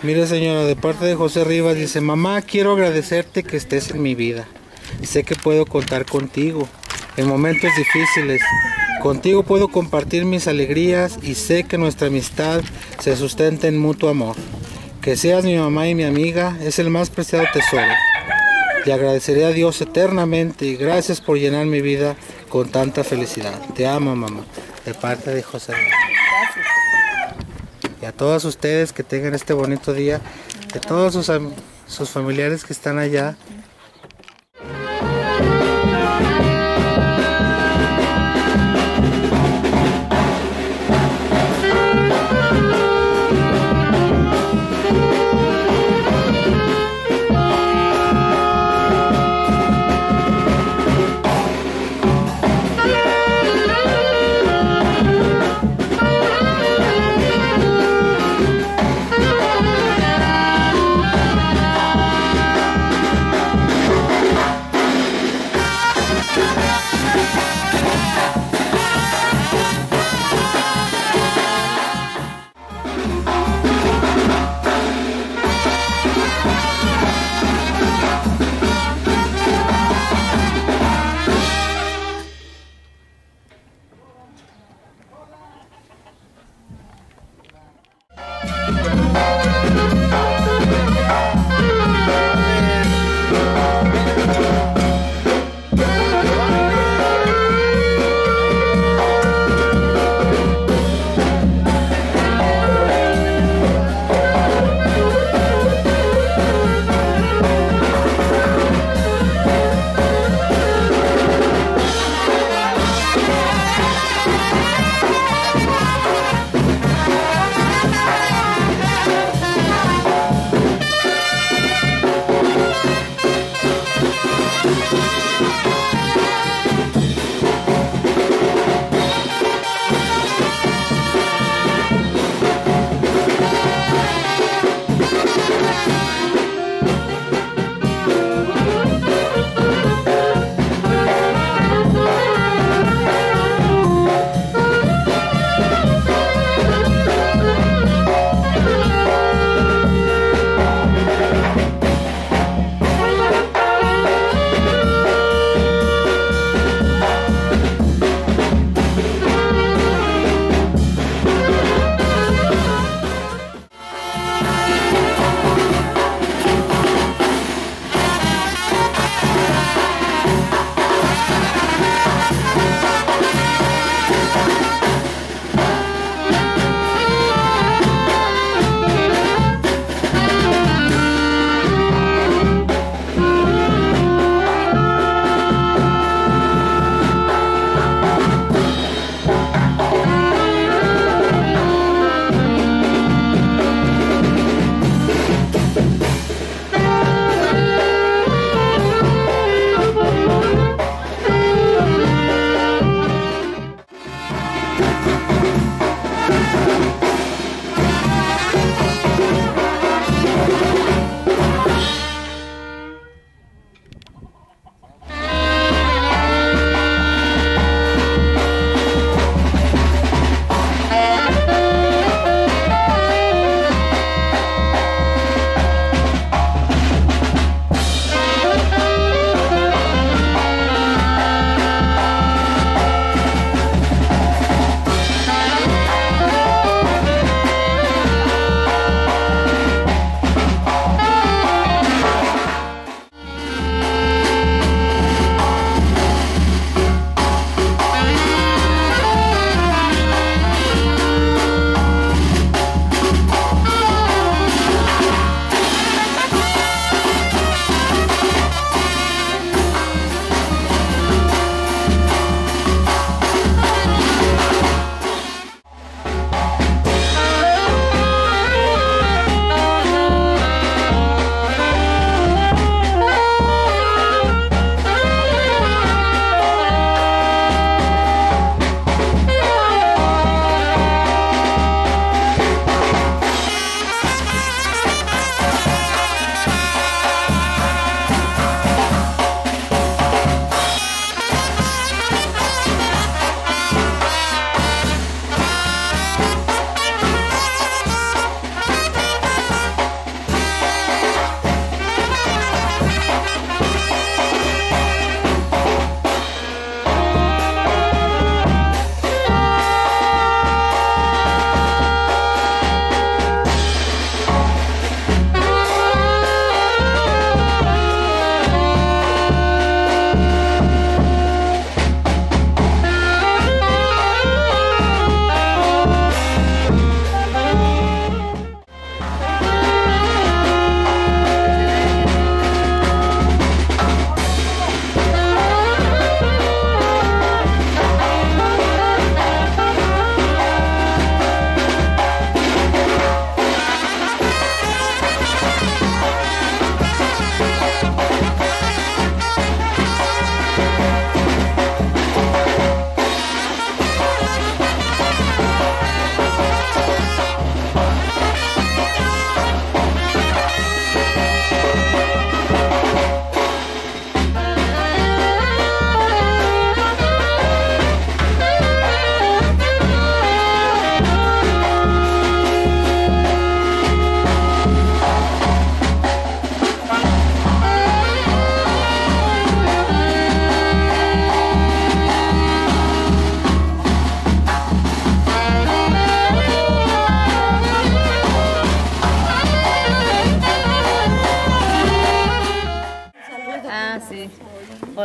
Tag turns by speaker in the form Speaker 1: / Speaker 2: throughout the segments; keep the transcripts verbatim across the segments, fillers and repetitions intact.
Speaker 1: Mire, señora, de parte de José Rivas, dice: mamá, quiero agradecerte que estés en mi vida. Sé que puedo contar contigo en momentos difíciles. Contigo puedo compartir mis alegrías y sé que nuestra amistad se sustenta en mutuo amor. Que seas mi mamá y mi amiga es el más preciado tesoro. Le agradeceré a Dios eternamente y gracias por llenar mi vida con tanta felicidad. Te amo, mamá. De parte de José Rivas. Y a todos ustedes que tengan este bonito día, de todos sus, sus familiares que están allá.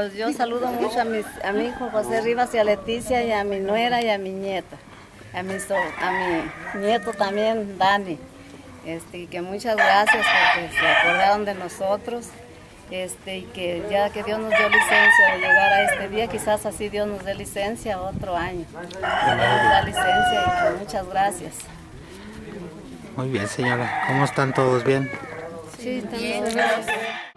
Speaker 2: Pues yo saludo mucho a, mis, a mi hijo José Rivas y a Leticia y a mi nuera y a mi nieta, a mi, so, a mi nieto también, Dani. Este, y que muchas gracias porque se acordaron de nosotros. Este, y que ya que Dios nos dio licencia de llegar a este día, quizás así Dios nos dé licencia otro año. Nos da licencia y que muchas gracias.
Speaker 1: Muy bien, señora. ¿Cómo están todos? ¿Bien?
Speaker 2: Sí, también. Gracias.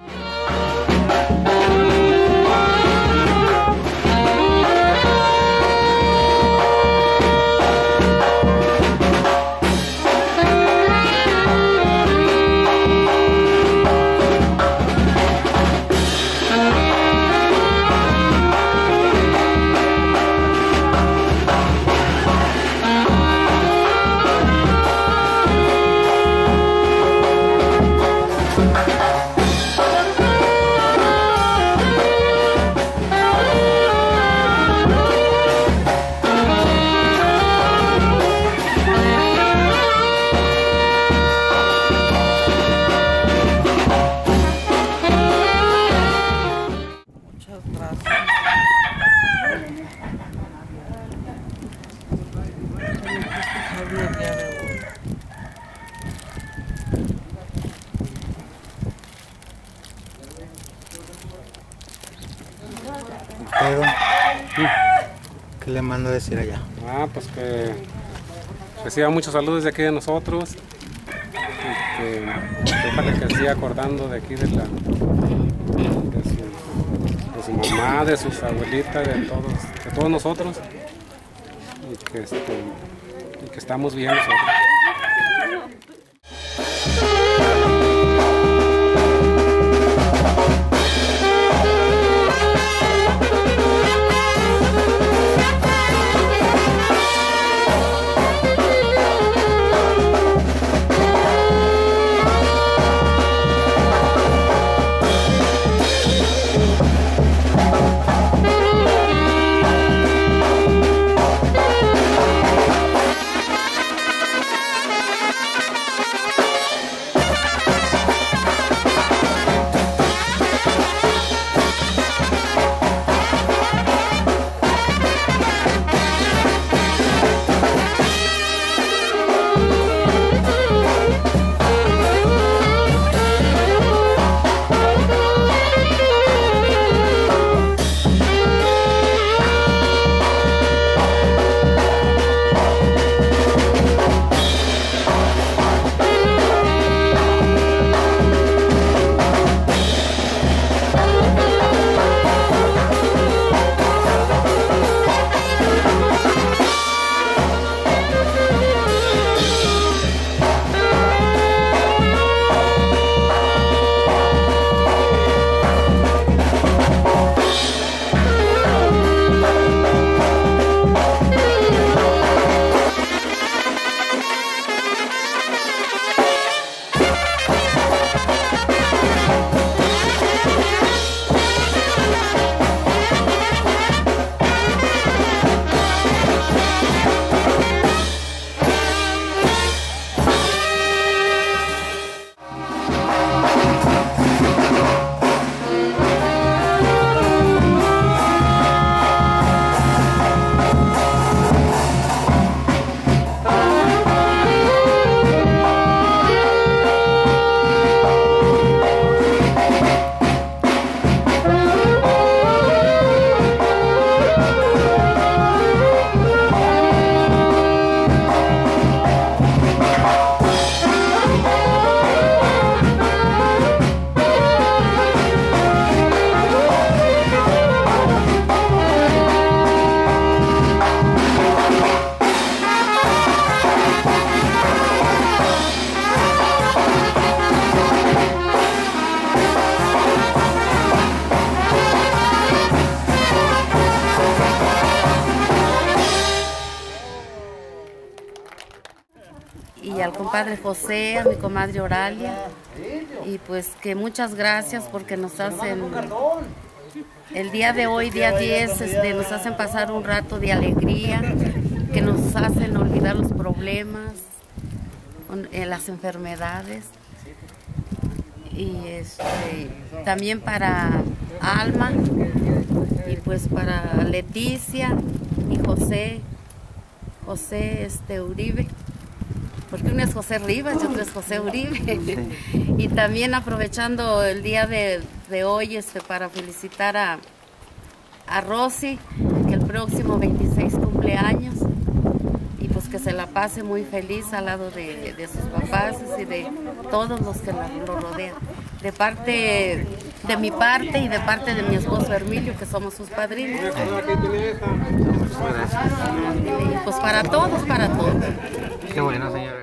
Speaker 1: ¿Qué le mando a decir allá?
Speaker 3: Ah, pues que reciba muchos saludos de aquí de nosotros y que, que para que siga acordando de aquí de, la, de, su, de su mamá, de sus abuelitas, de todos, de todos nosotros y que, este, y que estamos bien nosotros.
Speaker 2: Y al compadre José, a mi comadre Oralia, y pues que muchas gracias porque nos hacen, el día de hoy, día diez, este, nos hacen pasar un rato de alegría, que nos hacen olvidar los problemas, eh, las enfermedades, y este, también para
Speaker 4: Alma, y pues para Leticia y José, José este, Uribe, porque uno es José Rivas y otro es José Uribe. Y también aprovechando el día de, de hoy este, para felicitar a, a Rosy, que el próximo veintiséis cumpleaños, y pues que se la pase muy feliz al lado de, de sus papás y de todos los que la, lo rodean. De parte, de mi parte y de parte de mi esposo Hermilio, que somos sus padrinos. Y pues para todos, para todos.
Speaker 1: Qué bueno, señora.